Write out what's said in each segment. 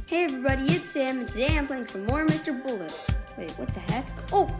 Hey everybody, it's Sam, and today I'm playing some more Mr. Bullet. Wait, what the heck? Oh!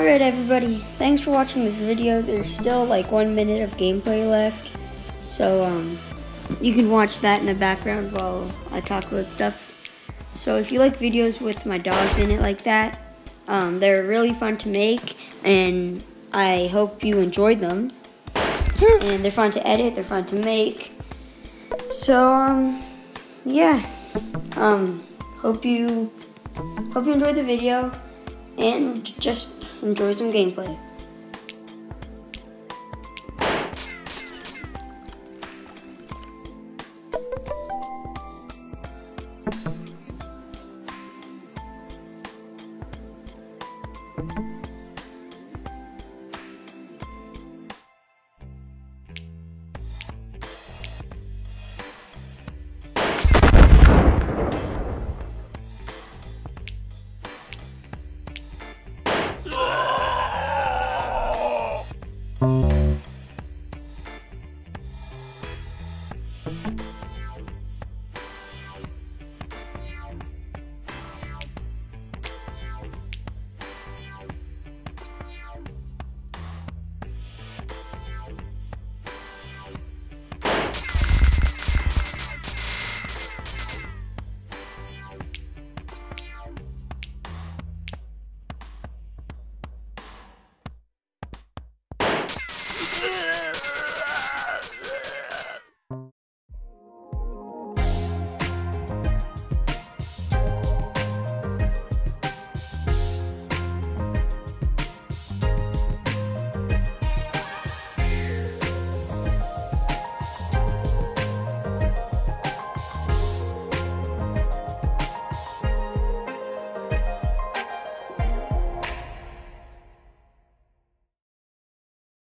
Alright everybody, thanks for watching this video. There's still like 1 minute of gameplay left. So you can watch that in the background while I talk about stuff. So if you like videos with my dogs in it like that, they're really fun to make and I hope you enjoyed them. And they're fun to edit, they're fun to make. So yeah. Hope you enjoyed the video and just enjoy some gameplay.